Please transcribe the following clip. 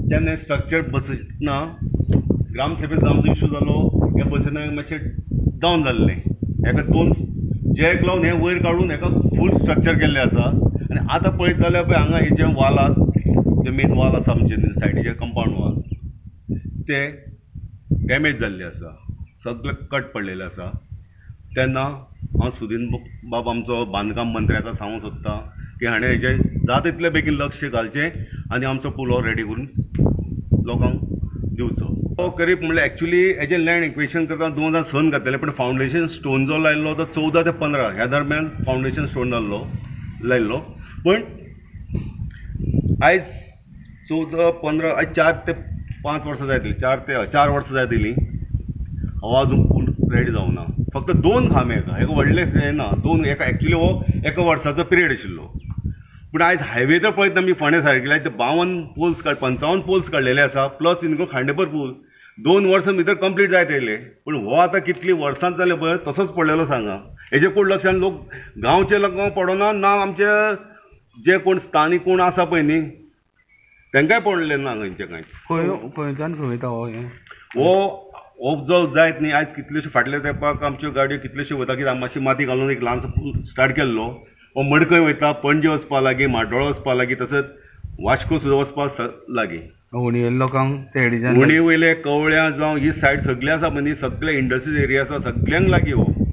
जेन्ना स्ट्रक्चर बसना ग्रामसभेत आमचो इश्यू जालो ह्या बसीन मातशें डावन जाल्लें हेका 2 जॅक लावन हें वयर काडून हेका फूल स्ट्रक्चर केल्लें आसा आनी आतां पळयत जाल्यार पळय हांगा हे जे वॉल आसा जे मेन वॉल आसा आमचे सायडीचे कंपाउंड वॉल ते डॅमेज जाल्ले आसा सगळे कट पडलेले आसा तेन्ना हांव सुदीन बाब आमचो बांदकाम मंत्र्याक सांगूंक सोदतां की हाणें हेजें जाता तितले बेगीन लक्ष घालचें आनी आमचो पुलो रेडी करून लोकांक दिवचो तो करीब म्हणल्यार एक्चुली हेजें लँड एक्विजिशन करता 2006 घातलेलें पण फावंडेशन स्टोन जो लायल्लो तो 14 ते 15 ह्या दरम्यान फावंडेशन स्टोन लायल्लो पण आयज 14 15 आयज 4 ते 5 वर्सां जाय दिली 4 वर्सां जाय दिली हो अजून पूल रेडी जावना फक्त 2 खांबे एक व्हडले हे ना 2 एका एक्चुली हो एका वर्साचो पिरियड आशिल्लो पूण आयज हायवे तर पळयत आमी फोंड्या सारकेले ते 52 पोल्स 55 पोल्स काडलेले आसा प्लस इनको खांडेपर पूल 2 वर्सां भितर कंप्लीट जायत येयले पूण हो आतां कितली वर्सांच जाले पळय तसोच पडलेलो सांगा हेजे कोण लक्षान लोक गांवचे लोकांक पडना ना आमचे जे कोण स्थानीक कोण आसा पळय न्ही तांकांय पडलें ना खंयचे कांयच खंयच्यान खंय वयता हो जो जायत न्ही आयज कितलेशे फाटल्या तेंपाक आमच्यो गाडयो कितलेशे वता कित्याक मातशी माती घालून एक ल्हानसो पूल स्टार्ट केल्लो हो मडकय वयता पणजे वचपा लागीं माड्डोळा वचपा लागीं तसोच वास्को सुद्दां वचपा लागीं उणी लोकांक तेडीच्यान उणी वयले कवळ्या जावं ही सायड सगळी आसा मनी सगळे इंडस्ट्रियल एरिया आसा सगळ्यांक लागीं हो